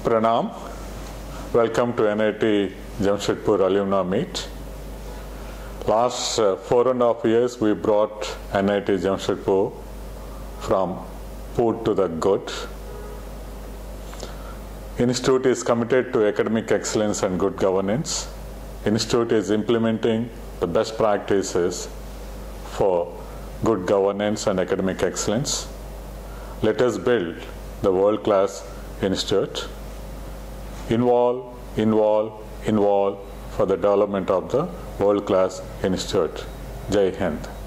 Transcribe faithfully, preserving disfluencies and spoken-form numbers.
Pranam, welcome to N I T Jamshedpur Alumni Meet. Last uh, four and a half years we brought N I T Jamshedpur from poor to the good. Institute is committed to academic excellence and good governance. Institute is implementing the best practices for good governance and academic excellence. Let us build the world-class institute. Involve, involve, involve for the development of the world-class institute. Jai Hind.